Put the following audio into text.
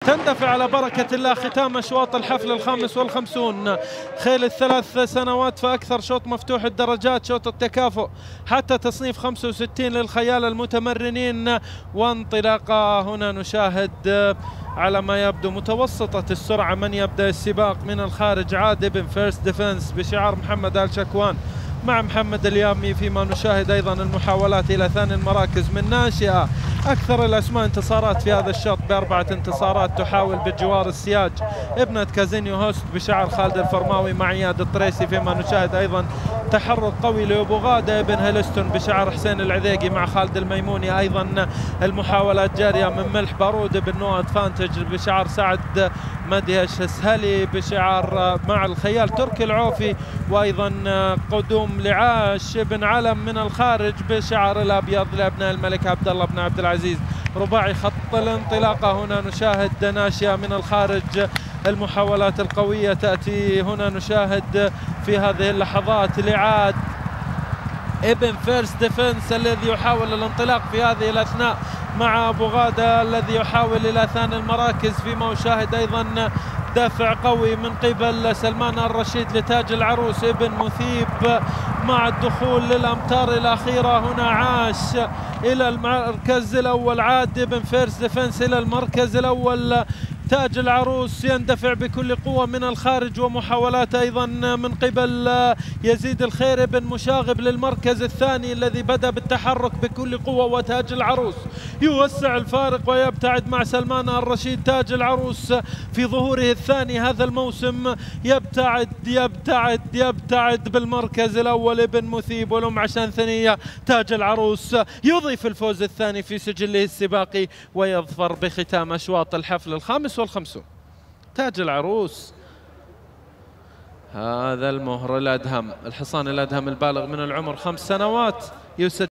تندفع على بركة الله ختام أشواط الحفل الخامس والخمسون. خيل الثلاث سنوات فأكثر، شوط مفتوح الدرجات، شوط التكافؤ حتى تصنيف 65 للخيال المتمرنين. وانطلاقة هنا نشاهد على ما يبدو متوسطة السرعة من يبدأ السباق من الخارج. عاد ابن فيرست ديفنس بشعار محمد آل شكوان مع محمد اليامي، فيما نشاهد أيضا المحاولات إلى ثاني المراكز من ناشئة. أكثر الأسماء انتصارات في هذا الشوط ب4 انتصارات تحاول بجوار السياج ابنة كازينيو هوست بشعر خالد الفرماوي مع عياد الطريسي، فيما نشاهد أيضا تحرك قوي لأبو غادة ابن هيلستون بشعر حسين العذيقي مع خالد الميموني. أيضا المحاولات جارية من ملح بارود بن نو ادفانتج بشعار سعد مدهش سهلي بشعار مع الخيال تركي العوفي. وأيضا قدوم لعاش بن علم من الخارج بشعار الأبيض لابناء الملك عبد الله بن عبد العزيز. رباعي خط الانطلاقة هنا نشاهد ناشئة من الخارج. المحاولات القوية تأتي هنا نشاهد في هذه اللحظات لعاد ابن فيرست ديفنس الذي يحاول الانطلاق في هذه الأثناء مع أبو غادة الذي يحاول إلى ثاني المراكز، فيما أشاهد أيضا دافع قوي من قبل سلمان الرشيد لتاج العروس ابن مثيب مع الدخول للأمتار الأخيرة. هنا عاش إلى المركز الأول، عاد ابن فيرست ديفنس إلى المركز الأول. تاج العروس يندفع بكل قوة من الخارج، ومحاولات أيضا من قبل يزيد الخير بن مشاغب للمركز الثاني الذي بدأ بالتحرك بكل قوة. وتاج العروس يوسع الفارق ويبتعد مع سلمان الرشيد. تاج العروس في ظهوره الثاني هذا الموسم يبتعد يبتعد يبتعد بالمركز الأول ابن مثيب، ولم عشان ثنية تاج العروس يضيف الفوز الثاني في سجله السباقي ويظفر بختام أشواط الحفل الخامس والخمسون. تاج العروس هذا المهر الأدهم، الحصان الأدهم البالغ من العمر 5 سنوات يسجل